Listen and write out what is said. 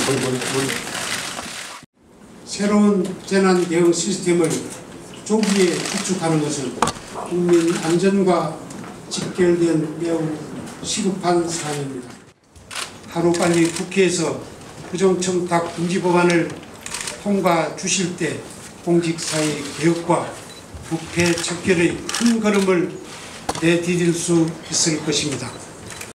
새로운 재난 대응 시스템을 조기에 구축하는 것은 국민 안전과 직결된 매우 시급한 사안입니다. 하루빨리 국회에서 부정청탁 금지 법안을 통과 주실 때 공직사회 개혁과 국회 척결의 큰 걸음을 내디딜 수 있을 것입니다.